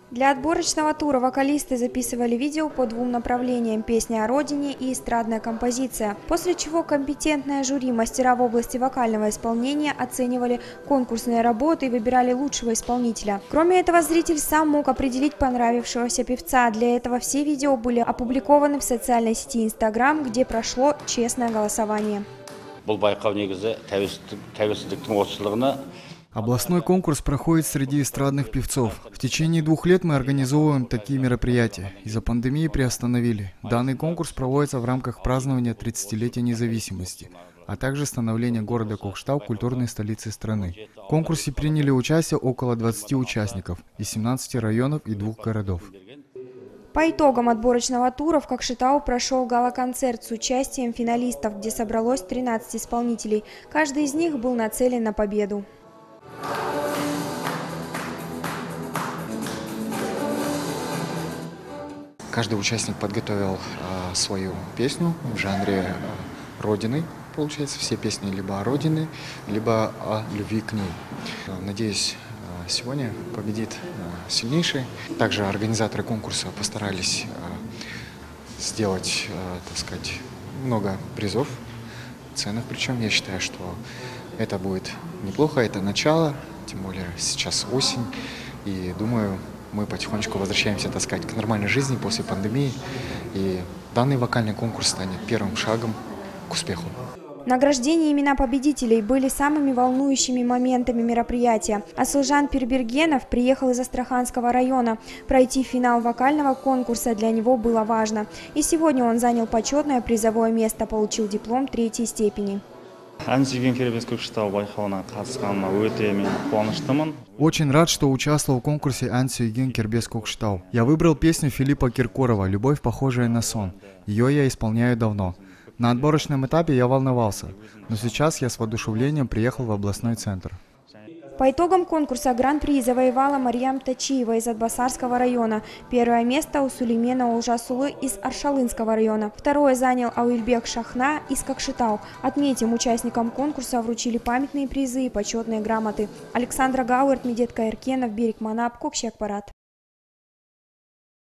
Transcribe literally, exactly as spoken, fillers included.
Для отборочного тура вокалисты записывали видео по двум направлениям – песня о родине и эстрадная композиция. После чего компетентное жюри, мастера в области вокального исполнения оценивали конкурсные работы и выбирали лучшего исполнителя. Кроме этого, зритель сам мог определить понравившегося певца. Для этого все видео были опубликованы в социальной сети Instagram, где прошло честное голосование. Областной конкурс проходит среди эстрадных певцов. В течение двух лет мы организовываем такие мероприятия. Из-за пандемии приостановили. Данный конкурс проводится в рамках празднования тридцатилетия независимости, а также становления города Кокштау культурной столицей страны. В конкурсе приняли участие около двадцати участников из семнадцати районов и двух городов. По итогам отборочного тура в Кокшетау прошел гала-концерт с участием финалистов, где собралось тринадцать исполнителей. Каждый из них был нацелен на победу. Каждый участник подготовил э, свою песню в жанре э, Родины. Получается, все песни либо о Родине, либо о любви к ней. Надеюсь, э, сегодня победит э, сильнейший. Также организаторы конкурса постарались э, сделать, э, так сказать, много призов, ценных. Причем я считаю, что это будет неплохо, это начало, тем более сейчас осень. И думаю, мы потихонечку возвращаемся, так сказать, к нормальной жизни после пандемии. И данный вокальный конкурс станет первым шагом к успеху. Награждение и имена победителей были самыми волнующими моментами мероприятия. Аслжан Пирбергенов приехал из Астраханского района. Пройти финал вокального конкурса для него было важно. И сегодня он занял почетное призовое место, получил диплом третьей степени. Очень рад, что участвовал в конкурсе «Ән сүйген Кербез Кокштау». Я выбрал песню Филиппа Киркорова «Любовь, похожая на сон». Ее я исполняю давно. На отборочном этапе я волновался, но сейчас я с воодушевлением приехал в областной центр. По итогам конкурса гран-при завоевала Марьям Тачиева из Атбасарского района. Первое место у Сулеймена Олжасулы из Аршалынского района. Второе занял Ауильбек Шахна из Кокшетау. Отметим, участникам конкурса вручили памятные призы и почетные грамоты. Александра Гауэрт, Медет Каиркенов, Берег Манап, Кокшекпарат.